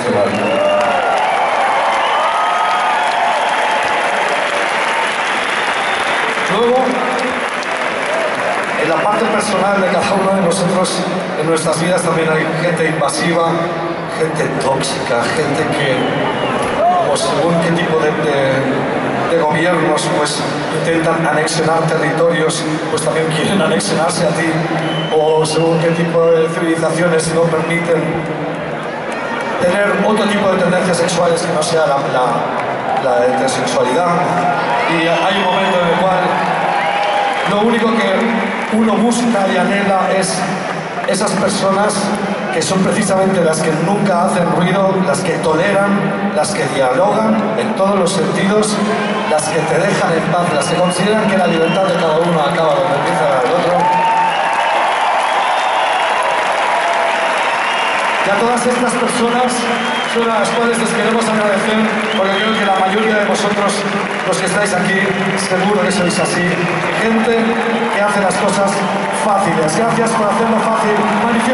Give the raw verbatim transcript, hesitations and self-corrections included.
festival. Luego, en la parte personal de cada uno de nosotros, en nuestras vidas también hay gente invasiva, gente tóxica, gente que, como según qué tipo de, de, de gobiernos, pues intentan anexionar territorios, pues también quieren anexionarse a ti, o según qué tipo de civilizaciones no permiten tener otro tipo de tendencias sexuales que no sea la, la, la heterosexualidad. Y hay un momento en el cual lo único que uno busca y anhela es esas personas que son precisamente las que nunca hacen ruido, las que toleran, las que dialogan en todos los sentidos, las que te dejan en paz, las que consideran que la libertad de cada uno acaba donde empieza la del otro. Y a todas estas personas son a las cuales les queremos agradecer, porque creo que la mayoría de vosotros, los que estáis aquí, seguro que sois así. Gente que hace las cosas fáciles. Gracias por hacerlo fácil.